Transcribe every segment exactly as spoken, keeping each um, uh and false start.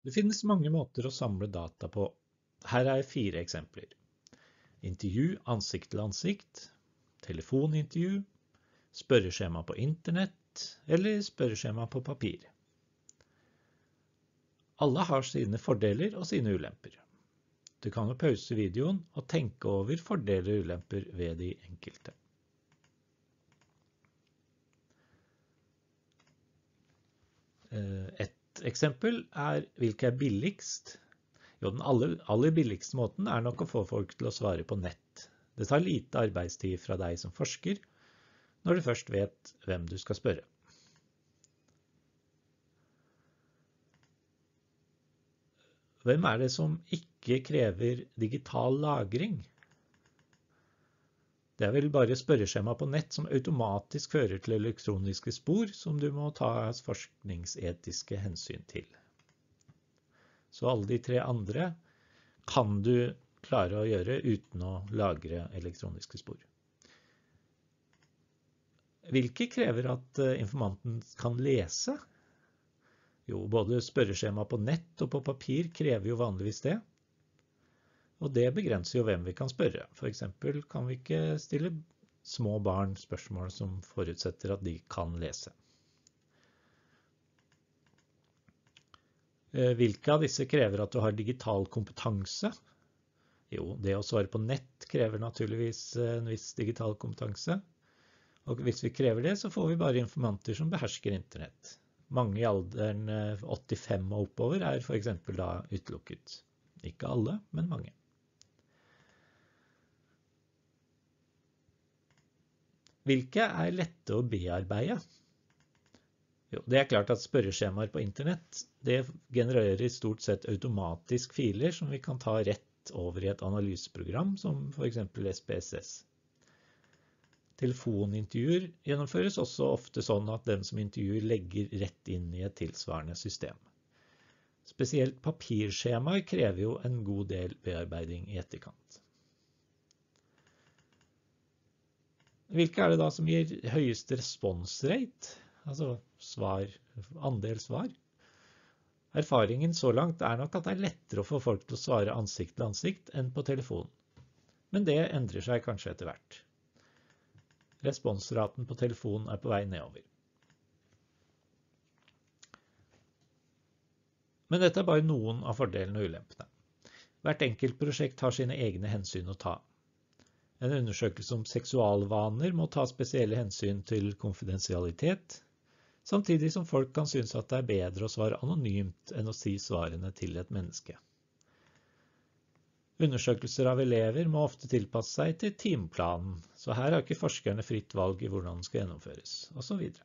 Det finnes mange måter å samle data på. Her er fire eksempler. Intervju ansikt til ansikt, telefonintervju, spørreskjema på internett eller spørreskjema på papir. Alle har sine fordeler og sine ulemper. Du kan jo pause videoen og tenke over fordeler og ulemper ved de enkelte. Et eksempel er hvilke er billigst. Jo, den aller, aller billigste måten er nok å få folk til å svare på nett. Det tar lite arbeidstid fra deg som forsker, når du først vet hvem du skal spørre. Hvem er det som ikke krever digital lagring? Det er vel bare spørreskjema på nett som automatisk fører til elektroniske spor som du må ta forskningsetiske hensyn til. Så alle de tre andre kan du klare å gjøre uten å lagre elektroniske spor. Hvilke krever at informanten kan lese? Jo, både spørreskjema på nett og på papir krever jo vanligvis det. Og det begrenser jo hvem vi kan spørre. For eksempel kan vi ikke stille små barn spørsmål som forutsetter at de kan lese. Hvilke av disse krever at du har digital kompetanse? Jo, det å svare på nett krever naturligvis en viss digital kompetanse. Og hvis vi krever det, så får vi bare informanter som behersker internett. Mange i alderen åttifem og oppover er for eksempel da utelukket. Ikke alle, men mange. Hvilke er lette å bearbeide? Jo, det er klart at spørreskjemaer på internett, det genererer stort sett automatisk filer som vi kan ta rett over i et analyseprogram, som for eksempel S P S S. Telefonintervjuer gjennomføres også ofte sånn at den som intervjuer legger rett inn i et tilsvarende system. Spesielt papirskjemaer krever jo en god del bearbeiding i etterkant. Hvilke er det da som gir høyest responsrate, altså svar, andel svar? Erfaringen så langt er nok at det er lettere å få folk til å svare ansikt til ansikt enn på telefon. Men det endrer seg kanskje etter hvert. Responsraten på telefon er på vei nedover. Men dette er bare noen av fordelene og ulempene. Hvert enkelt prosjekt har sine egne hensyn å ta. En undersøkelse om seksualvaner må ta spesielle hensyn til konfidensialitet, samtidig som folk kan synes at det er bedre å svare anonymt enn å si svarene til et menneske. Undersøkelser av elever må ofte tilpasse seg til timeplanen, så her har ikke forskerne fritt valg i hvordan den skal gjennomføres, og så videre.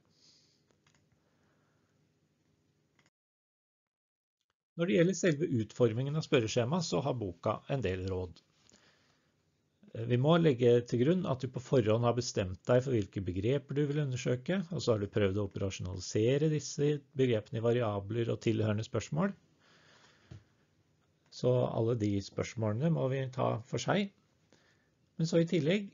Når det gjelder selve utformingen av spørreskjema, så har boka en del råd. Vi må legge til grunn at du på forhånd har bestemt deg for hvilke begreper du vil undersøke, og så har du prøvd å operasjonalisere disse begrepene i variabler og tilhørende spørsmål. Så alle de spørsmålene må vi ta for seg. Men så i tillegg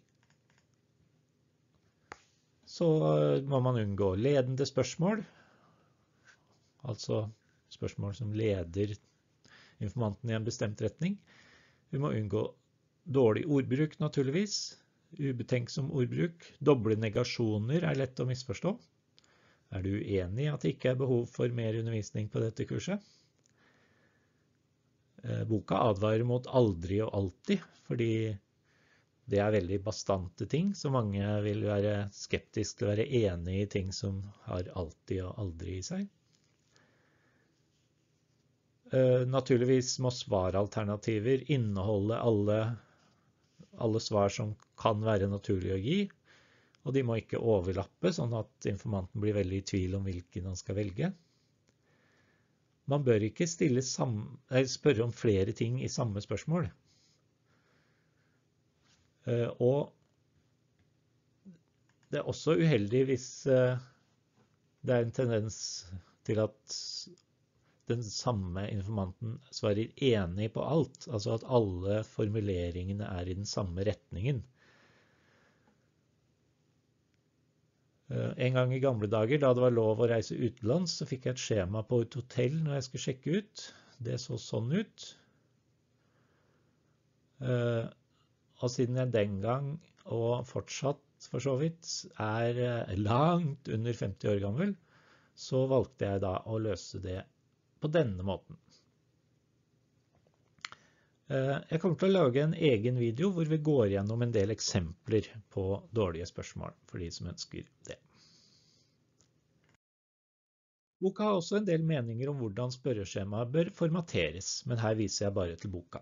så må man unngå ledende spørsmål, altså spørsmål som leder informanten i en bestemt retning. Vi må unngå dårlig ordbruk naturligvis, ubetenksom ordbruk, doble negasjoner er lett å misforstå. Er du uenig i at det ikke er behov for mer undervisning på dette kurset? Boka advarer mot aldri og alltid, fordi det er veldig bastante ting, så mange vil være skeptiske til å være enig i ting som har alltid og aldri i seg. Naturligvis må svaralternativer inneholde alle, alle svar som kan være naturlig å gi, og de må ikke overlappe, sånn at informanten blir veldig i tvil om hvilken han skal velge. Man bør ikke stille samme, spørre om flere ting i samme spørsmål. Og det er også uheldig hvis det er en tendens til at den samme informanten svarer enig på alt, altså at alle formuleringene er i den samme retningen. En gang i gamle dager, da det var lov å reise utenlands, så fikk jeg et skjema på et hotell når jeg skulle sjekke ut. Det så sånn ut. Og siden jeg den gang, og fortsatt for så vidt, er langt under femti år gammel, så valgte jeg da å løse det på denne måten. Jeg kommer til å lage en egen video hvor vi går gjennom en del eksempler på dårlige spørsmål for de som ønsker det. Boka har også en del meninger om hvordan spørreskjemaet bør formateres, men her viser jeg bare til boka.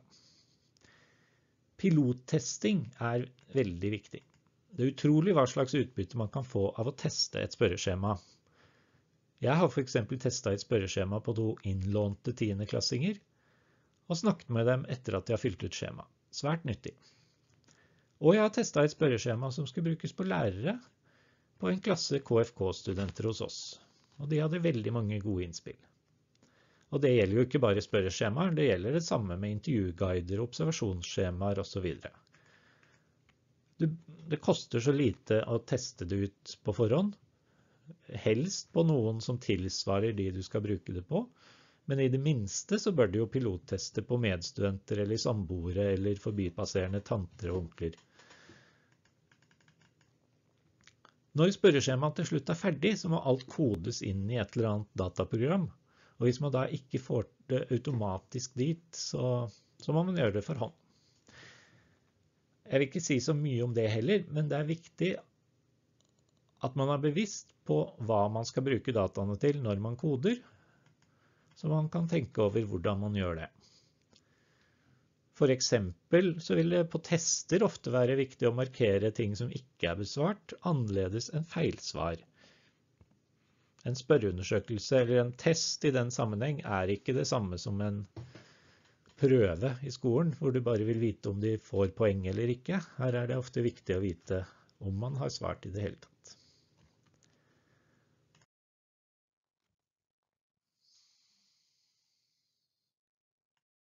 Pilottesting er veldig viktig. Det er utrolig hva slags utbytte man kan få av å teste et spørreskjema. Jeg har for eksempel testet et spørreskjema på to innlånte tiendeklassinger, og snakket med dem etter at de har fylt ut skjema. Svært nyttig. Og jeg har testet et spørreskjema som skulle brukes på lærere på en klasse K F K-studenter hos oss. Og de hadde veldig mange gode innspill. Og det gjelder jo ikke bare spørreskjemaer, det gjelder det samme med intervjuguider, observasjonsskjemaer og så videre. Det koster så lite å teste det ut på forhånd, helst på noen som tilsvarer de du skal bruke det på, men i det minste så bør du jo pilotteste på medstudenter eller samboere eller forbipasserende tanter og onkler. Når spørreskjemaet til slutt er ferdig, så må alt kodes inn i et eller annet dataprogram. Og hvis man da ikke får det automatisk dit, så, så må man gjøre det for hånd. Jeg vil ikke si så mye om det heller, men det er viktig at man er bevisst på hva man skal bruke dataene til når man koder, så man kan tenke over hvordan man gjør det. For eksempel så vil det på tester ofte være viktig å markere ting som ikke er besvart, annerledes enn feilsvar. En spørreundersøkelse eller en test i den sammenheng er ikke det samme som en prøve i skolen, hvor du bare vil vite om de får poeng eller ikke. Her er det ofte viktig å vite om man har svart i det hele tatt.